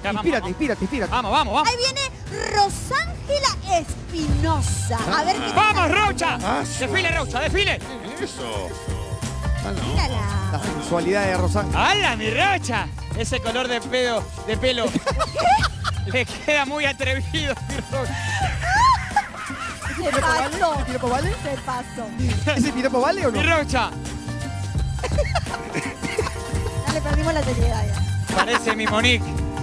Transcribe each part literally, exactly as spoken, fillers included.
acá. Inspírate, vamos, inspírate, inspírate. Vamos, vamos, vamos. Ahí viene Rosángela Espinosa. A ver qué ¡Vamos, tal. Rocha! Ah, ¡Desfile, Rocha, desfile! Eso. Ah, no. La Mírala. sensualidad de Rosángela. ¡Hala, mi Rocha! Ese color de pedo, de pelo. Le queda muy atrevido, mi Rocha. Se pasó. ¿Ese piropo vale? Se pasó. ¿Ese piropo vale o no? Mi Rocha. Ya le perdimos la seriedad ya. Parece mi Monique.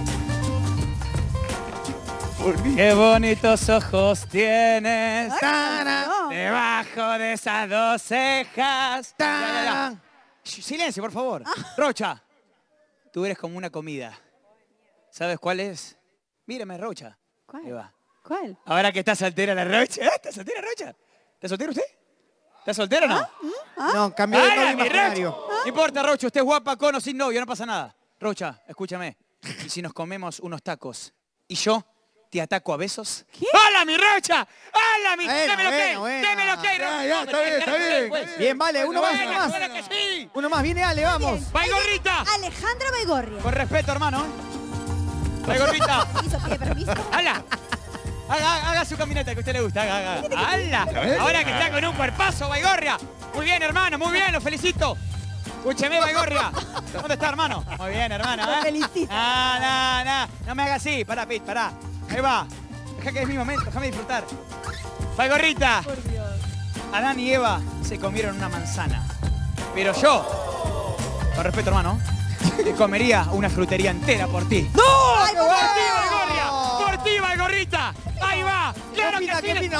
Por mí. ¡Qué bonitos ojos tienes! Tarán, No. Debajo de esas dos cejas. Ya, ya, ya. tarán. Shh, silencio, por favor. Rocha, tú eres como una comida. ¿Sabes cuál es? Mírame, Rocha. ¿Cuál? Ahí va. ¿Cuál? Ahora que está soltera la Rocha. ¿Eh? ¿Está soltera, Rocha? ¿Está soltero usted? ¿Está soltero o no? No, cambió de ¡Hala, novio mi Rocha! imaginario. No importa, Rocha, usted es guapa con o sin novio, no pasa nada. Rocha, escúchame. ¿Y si nos comemos unos tacos y yo te ataco a besos? ¿Qué? ¡Hala, mi Rocha! ¡Hala, mi! Bueno, ¡Démelo bueno, que! bueno. ¡Démelo que! Ya, ya, está bien, está bien. Bien, vale, uno más, uno Bueno, más. bueno que sí. Uno más, viene Ale, vamos. Bien. ¡Baigorrita! Alejandra Baigorria. Con respeto, hermano. ¿eh? Baigorrita. ¿Hizo pide permiso? ¡Hala! Haga, haga su caminata que a usted le gusta. Haga, haga. ¡Hala! ver. Ahora que está con un cuerpazo, Baigorria. Muy bien, hermano, muy bien, lo felicito. Escúcheme, Baigorria. ¿Dónde está, hermano? Muy bien, hermano. Lo ¿eh? felicito. Ah, no, no. No me haga así. Pará, Pete, pará. Ahí va. Deja que es mi momento, déjame disfrutar. Baigorrita. Por Dios. Adán y Eva se comieron una manzana. Pero yo, con respeto, hermano, te comería una frutería entera por ti. ¡No! Ay, ¡Qué por ¡Por bueno! ti, Baigorria! ¡Por ti, Baigorrita! ¡Ahí va! ¡Claro ¿Qué opina, que qué sí! opina?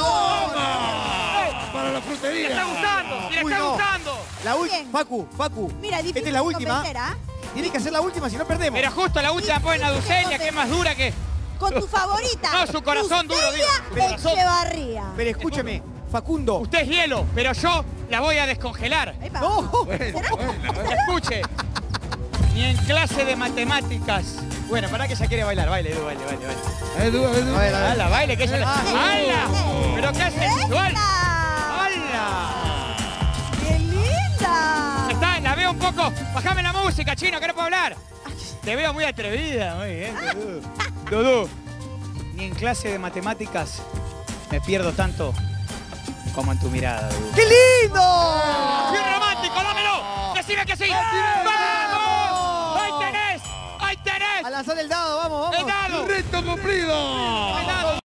¡Oh! Para la ¡Le frutería. está gustando! ¡Le Uy, está no. gustando! La última. Bien. Facu, Facu. Mira, difícil Esta es la última. convencer, ¿ah? Tienes que hacer la última, si no perdemos. Pero justo la última ponen a Ducelia, que es más dura que... Con tu favorita. No, su corazón duro, digo. Su Lucelia corazón. Echevarría. Pero escúcheme, Facundo. Usted es hielo, pero yo la voy a descongelar. Ahí va. No. Bueno, bueno. Escuche. Ni en clase de matemáticas. Bueno, para que ella quiere bailar. Baile, Edu, baile, baile, baile. Ahí, tú, ahí, tú. A ver, a ver. ¡Hala, baile, que ella la... Ah, sí. ¡Hala! ¡Pero qué sensual! ¡Esta! ¡Hala! ¡Qué linda! Está, la veo un poco. Bájame la música, chino, que no puedo hablar. Te veo muy atrevida. Muy bien, Dudú. Dudú, ni en clase de matemáticas me pierdo tanto como en tu mirada, Dudú. ¡Qué lindo! ¡Bien romántico, dámelo! ¡Decime que sí! ¡Vamos! ¡Ahí tenés! ¡Ahí tenés! A lanzar el dado, vamos, vamos. ¡El dado! ¡Reto cumplido! ¡El dado!